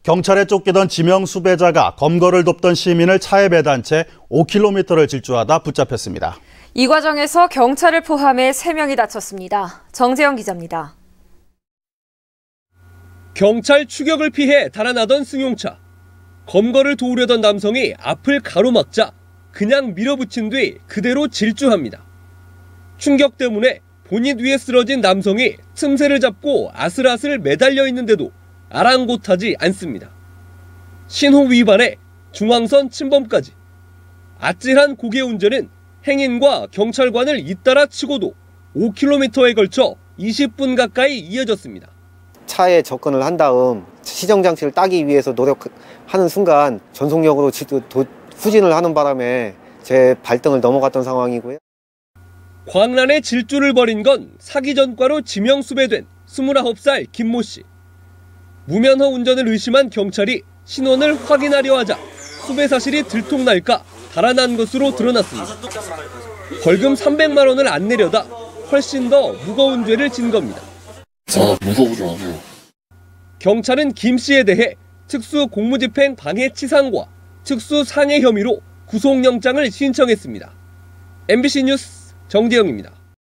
경찰에 쫓기던 지명 수배자가 검거를 돕던 시민을 차에 매단 채 5km를 질주하다 붙잡혔습니다. 이 과정에서 경찰을 포함해 3명이 다쳤습니다. 정재영 기자입니다. 경찰 추격을 피해 달아나던 승용차. 검거를 도우려던 남성이 앞을 가로막자 그냥 밀어붙인 뒤 그대로 질주합니다. 충격 때문에 본닛 위에 쓰러진 남성이 틈새를 잡고 아슬아슬 매달려 있는데도 아랑곳하지 않습니다. 신호 위반에 중앙선 침범까지. 아찔한 고개 운전은 행인과 경찰관을 잇따라 치고도 5km에 걸쳐 20분 가까이 이어졌습니다. 차에 접근을 한 다음 시정장치를 따기 위해서 노력하는 순간 전속력으로 후진을 하는 바람에 제 발등을 넘어갔던 상황이고요. 광란의 질주를 벌인 건 사기 전과로 지명수배된 29살 김모 씨. 무면허 운전을 의심한 경찰이 신원을 확인하려 하자 수배 사실이 들통날까 달아난 것으로 드러났습니다. 벌금 300만 원을 안 내려다 훨씬 더 무거운 죄를 진 겁니다. 무서우지 않아요. 경찰은 김 씨에 대해 특수 공무집행 방해치상과 특수상해 혐의로 구속영장을 신청했습니다. MBC 뉴스 정재영입니다.